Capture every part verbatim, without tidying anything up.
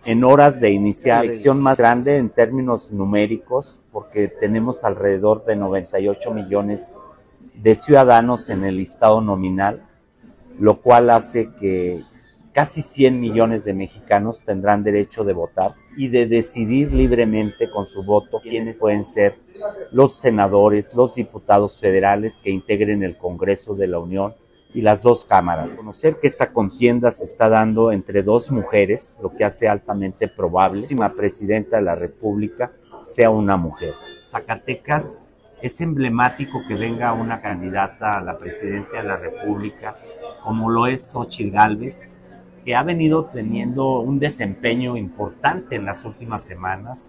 en horas de iniciar la elección más grande en términos numéricos, porque tenemos alrededor de noventa y ocho millones de ciudadanos en el listado nominal, lo cual hace que casi cien millones de mexicanos tendrán derecho de votar y de decidir libremente con su voto quiénes pueden ser los senadores, los diputados federales que integren el Congreso de la Unión y las dos cámaras. Conocer que esta contienda se está dando entre dos mujeres, lo que hace altamente probable que la presidenta de la República sea una mujer. Zacatecas es emblemático que venga una candidata a la presidencia de la República, como lo es Xóchitl Gálvez, que ha venido teniendo un desempeño importante en las últimas semanas,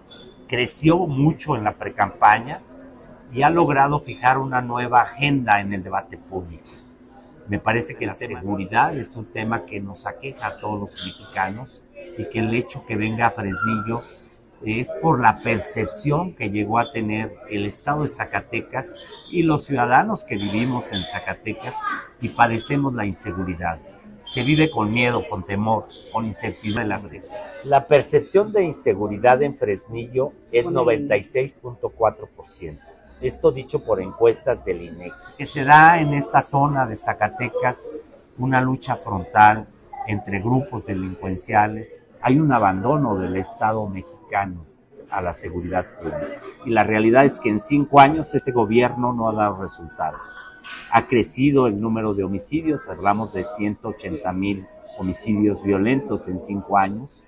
creció mucho en la precampaña y ha logrado fijar una nueva agenda en el debate público. Me parece que la seguridad es un tema que nos aqueja a todos los mexicanos y que el hecho que venga a Fresnillo es por la percepción que llegó a tener el estado de Zacatecas y los ciudadanos que vivimos en Zacatecas y padecemos la inseguridad. Se vive con miedo, con temor, con incertidumbre. La percepción de inseguridad en Fresnillo es noventa y seis punto cuatro por ciento. Esto dicho por encuestas del I N E G I. Que se da en esta zona de Zacatecas una lucha frontal entre grupos delincuenciales. Hay un abandono del Estado mexicano a la seguridad pública. Y la realidad es que en cinco años este gobierno no ha dado resultados. Ha crecido el número de homicidios, hablamos de ciento ochenta mil homicidios violentos en cinco años.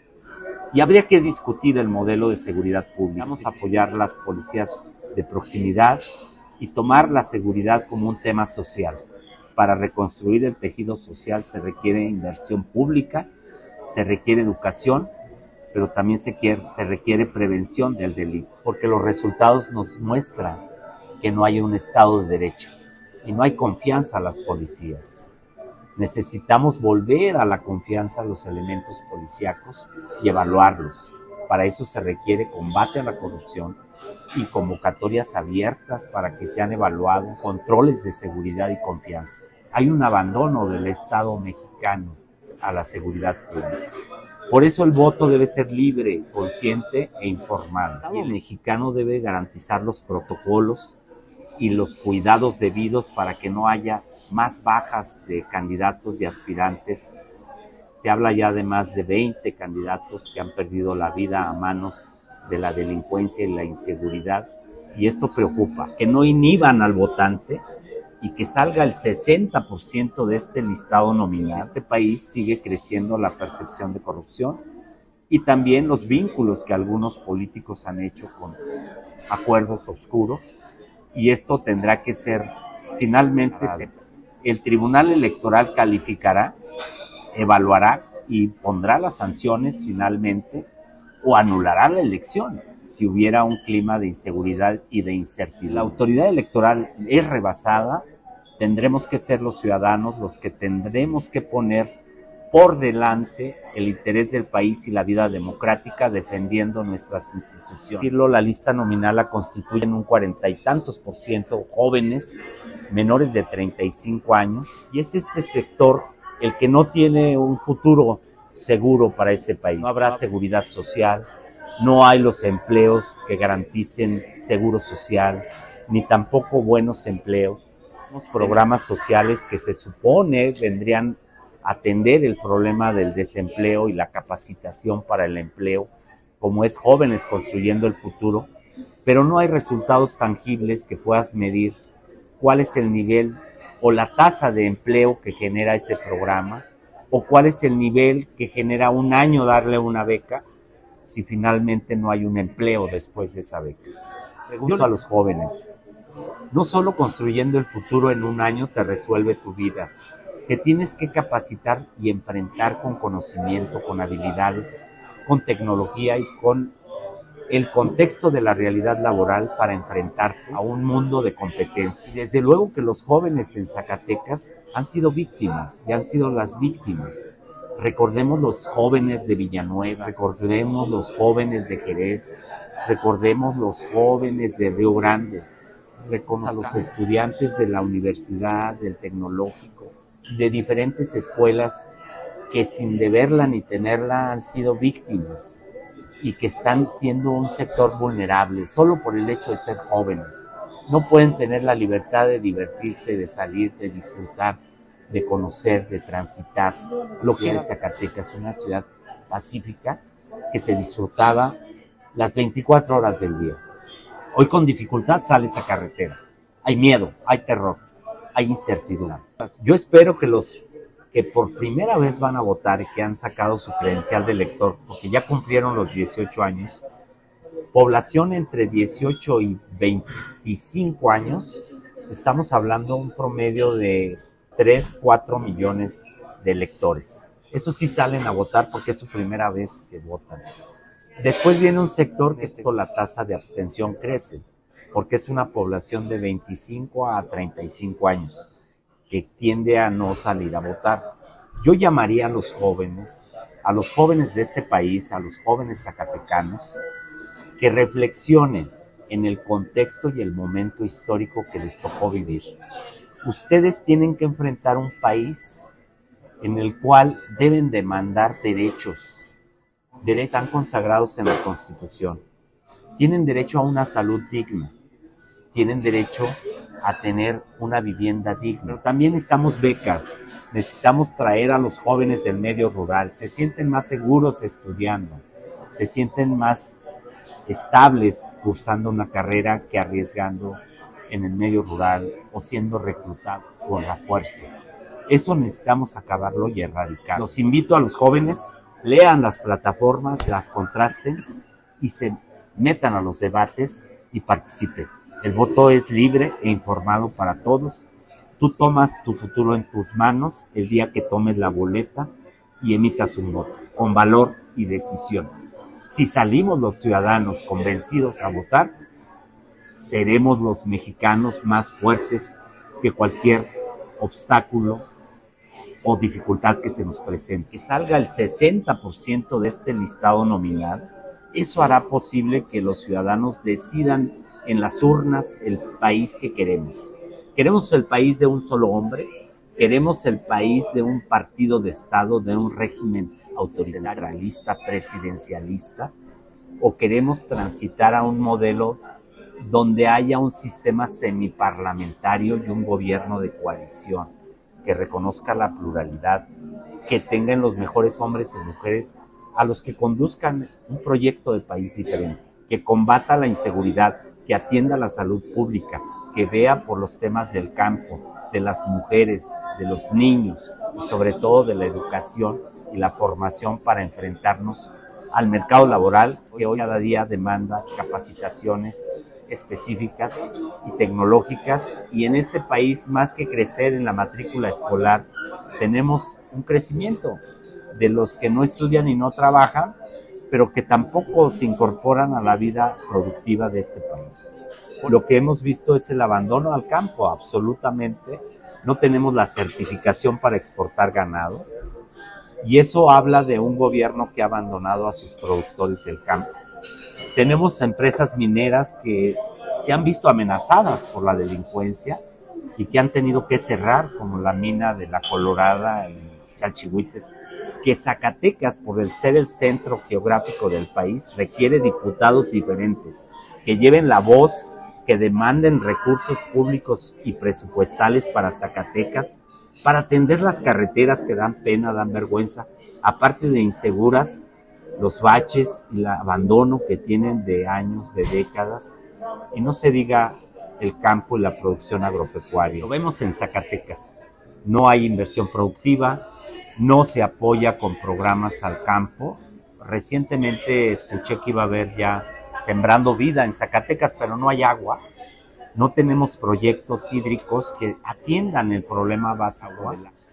Y habría que discutir el modelo de seguridad pública. Vamos a apoyar las policías de proximidad y tomar la seguridad como un tema social. Para reconstruir el tejido social se requiere inversión pública, se requiere educación, pero también se, quiere, se requiere prevención del delito, porque los resultados nos muestran que no hay un Estado de Derecho y no hay confianza a las policías. Necesitamos volver a la confianza a los elementos policíacos y evaluarlos. Para eso se requiere combate a la corrupción y convocatorias abiertas para que sean evaluados controles de seguridad y confianza. Hay un abandono del Estado mexicano a la seguridad pública. Por eso el voto debe ser libre, consciente e informado. El mexicano debe garantizar los protocolos y los cuidados debidos para que no haya más bajas de candidatos y aspirantes. Se habla ya de más de veinte candidatos que han perdido la vida a manos de la delincuencia y la inseguridad, y esto preocupa, que no inhiban al votante y que salga el sesenta por ciento de este listado nominal. En este país sigue creciendo la percepción de corrupción y también los vínculos que algunos políticos han hecho con acuerdos oscuros, y esto tendrá que ser finalmente, el Tribunal Electoral calificará, evaluará y pondrá las sanciones finalmente o anulará la elección si hubiera un clima de inseguridad y de incertidumbre. La autoridad electoral es rebasada, tendremos que ser los ciudadanos los que tendremos que poner por delante el interés del país y la vida democrática defendiendo nuestras instituciones. Decirlo, la lista nominal la constituyen un cuarenta y tantos por ciento jóvenes, menores de treinta y cinco años, y es este sector el que no tiene un futuro seguro para este país. No habrá seguridad social, no hay los empleos que garanticen seguro social, ni tampoco buenos empleos. Los programas sociales que se supone vendrían a atender el problema del desempleo y la capacitación para el empleo, como es Jóvenes Construyendo el Futuro, pero no hay resultados tangibles que puedas medir cuál es el nivel o la tasa de empleo que genera ese programa, o cuál es el nivel que genera un año darle una beca si finalmente no hay un empleo después de esa beca. Pregunto a los jóvenes, no solo construyendo el futuro en un año te resuelve tu vida, te tienes que capacitar y enfrentar con conocimiento, con habilidades, con tecnología y con el contexto de la realidad laboral para enfrentarte a un mundo de competencia. Y desde luego que los jóvenes en Zacatecas han sido víctimas y han sido las víctimas. Recordemos los jóvenes de Villanueva, recordemos los jóvenes de Jerez, recordemos los jóvenes de Río Grande, recordemos a los estudiantes de la universidad, del tecnológico, de diferentes escuelas que sin deberla ni tenerla han sido víctimas y que están siendo un sector vulnerable solo por el hecho de ser jóvenes. No pueden tener la libertad de divertirse, de salir, de disfrutar, de conocer, de transitar lo que es Zacatecas, una ciudad pacífica que se disfrutaba las veinticuatro horas del día. Hoy con dificultad sale esa carretera. Hay miedo, hay terror, hay incertidumbre. Yo espero que los que por primera vez van a votar y que han sacado su credencial de elector, porque ya cumplieron los dieciocho años, población entre dieciocho y veinticinco años, estamos hablando un promedio de tres, cuatro millones de electores. Eso sí salen a votar porque es su primera vez que votan. Después viene un sector que es la tasa de abstención crece, porque es una población de veinticinco a treinta y cinco años, que tiende a no salir a votar. Yo llamaría a los jóvenes, a los jóvenes de este país, a los jóvenes zacatecanos, que reflexionen en el contexto y el momento histórico que les tocó vivir. Ustedes tienen que enfrentar un país en el cual deben demandar derechos, derechos están consagrados en la Constitución. Tienen derecho a una salud digna, tienen derecho a tener una vivienda digna. Pero también necesitamos becas, necesitamos traer a los jóvenes del medio rural, se sienten más seguros estudiando, se sienten más estables cursando una carrera que arriesgando en el medio rural o siendo reclutado por la fuerza. Eso necesitamos acabarlo y erradicar. Los invito a los jóvenes, lean las plataformas, las contrasten y se metan a los debates y participen. El voto es libre e informado para todos. Tú tomas tu futuro en tus manos el día que tomes la boleta y emitas un voto, con valor y decisión. Si salimos los ciudadanos convencidos a votar, seremos los mexicanos más fuertes que cualquier obstáculo o dificultad que se nos presente. Que salga el sesenta por ciento de este listado nominal, eso hará posible que los ciudadanos decidan en las urnas el país que queremos. ¿Queremos el país de un solo hombre? ¿Queremos el país de un partido de Estado, de un régimen autoritarista, presidencialista? ¿O queremos transitar a un modelo donde haya un sistema semiparlamentario y un gobierno de coalición que reconozca la pluralidad, que tengan los mejores hombres y mujeres a los que conduzcan un proyecto de país diferente, que combata la inseguridad, que atienda la salud pública, que vea por los temas del campo, de las mujeres, de los niños y sobre todo de la educación y la formación para enfrentarnos al mercado laboral que hoy cada día demanda capacitaciones específicas y tecnológicas, y en este país, más que crecer en la matrícula escolar, tenemos un crecimiento de los que no estudian y no trabajan, pero que tampoco se incorporan a la vida productiva de este país. Lo que hemos visto es el abandono al campo, absolutamente. No tenemos la certificación para exportar ganado, y eso habla de un gobierno que ha abandonado a sus productores del campo. Tenemos empresas mineras que se han visto amenazadas por la delincuencia y que han tenido que cerrar, como la mina de La Colorada en Chalchihuites, que Zacatecas, por el ser el centro geográfico del país, requiere diputados diferentes, que lleven la voz, que demanden recursos públicos y presupuestales para Zacatecas, para atender las carreteras que dan pena, dan vergüenza, aparte de inseguras, los baches y el abandono que tienen de años, de décadas, y no se diga el campo y la producción agropecuaria. Lo vemos en Zacatecas, no hay inversión productiva, no se apoya con programas al campo. Recientemente escuché que iba a haber ya Sembrando Vida en Zacatecas, pero no hay agua, no tenemos proyectos hídricos que atiendan el problema básico.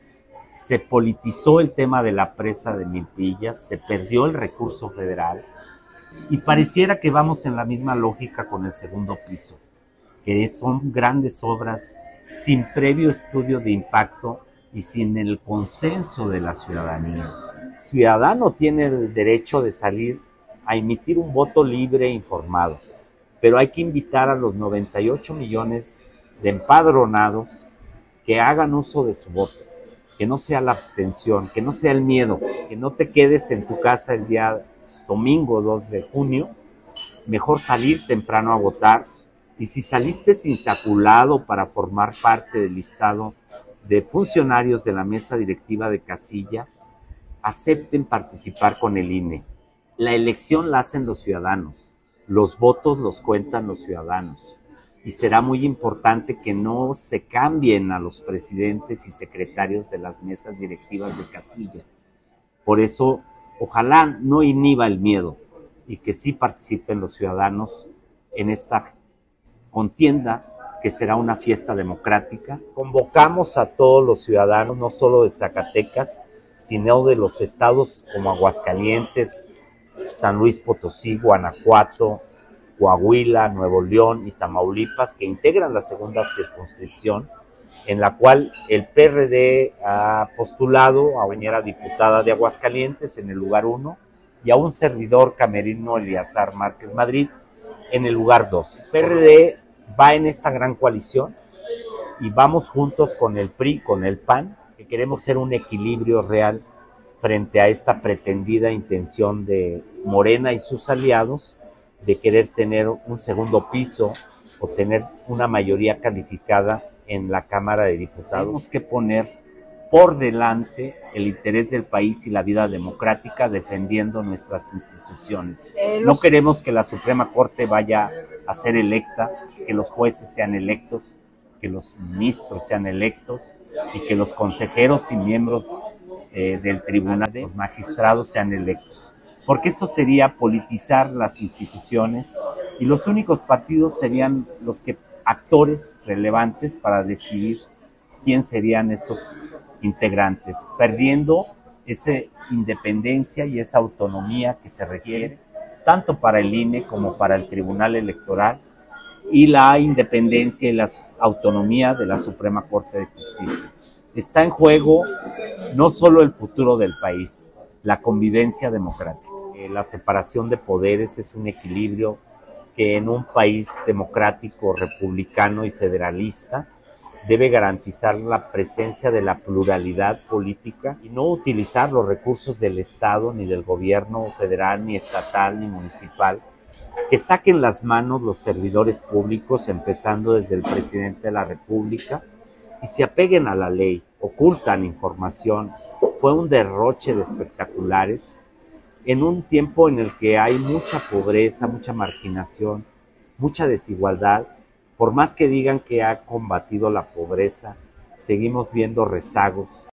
Se politizó el tema de la presa de Milpillas, se perdió el recurso federal y pareciera que vamos en la misma lógica con el segundo piso, que son grandes obras sin previo estudio de impacto y sin el consenso de la ciudadanía. El ciudadano tiene el derecho de salir a emitir un voto libre e informado, pero hay que invitar a los noventa y ocho millones de empadronados que hagan uso de su voto, que no sea la abstención, que no sea el miedo, que no te quedes en tu casa el día domingo dos de junio, mejor salir temprano a votar. Y si saliste insaculado para formar parte del listado de funcionarios de la mesa directiva de casilla, acepten participar con el I N E. La elección la hacen los ciudadanos, los votos los cuentan los ciudadanos. Y será muy importante que no se cambien a los presidentes y secretarios de las mesas directivas de casilla. Por eso, ojalá no inhiba el miedo y que sí participen los ciudadanos en esta contienda, que será una fiesta democrática. Convocamos a todos los ciudadanos, no solo de Zacatecas, sino de los estados como Aguascalientes, San Luis Potosí, Guanajuato, Coahuila, Nuevo León y Tamaulipas, que integran la segunda circunscripción, en la cual el P R D ha postulado a una diputada de Aguascalientes en el lugar uno y a un servidor camerino, Eleazar Márquez Madrid, en el lugar dos. El P R D va en esta gran coalición y vamos juntos con el P R I, con el P A N, que queremos ser un equilibrio real frente a esta pretendida intención de Morena y sus aliados de querer tener un segundo piso o tener una mayoría calificada en la Cámara de Diputados. Tenemos que poner por delante el interés del país y la vida democrática defendiendo nuestras instituciones. Eh, los... No queremos que la Suprema Corte vaya a ser electa, que los jueces sean electos, que los ministros sean electos y que los consejeros y miembros eh, del tribunal, los magistrados sean electos. Porque esto sería politizar las instituciones y los únicos partidos serían los que actores relevantes para decidir quién serían estos integrantes, perdiendo esa independencia y esa autonomía que se requiere tanto para el I N E como para el Tribunal Electoral y la independencia y la autonomía de la Suprema Corte de Justicia. Está en juego no solo el futuro del país, la convivencia democrática. La separación de poderes es un equilibrio que en un país democrático, republicano y federalista debe garantizar la presencia de la pluralidad política y no utilizar los recursos del Estado, ni del gobierno federal, ni estatal, ni municipal, que saquen las manos los servidores públicos, empezando desde el presidente de la República, y se apeguen a la ley, ocultan información. Fue un derroche de espectaculares en un tiempo en el que hay mucha pobreza, mucha marginación, mucha desigualdad. Por más que digan que ha combatido la pobreza, seguimos viendo rezagos.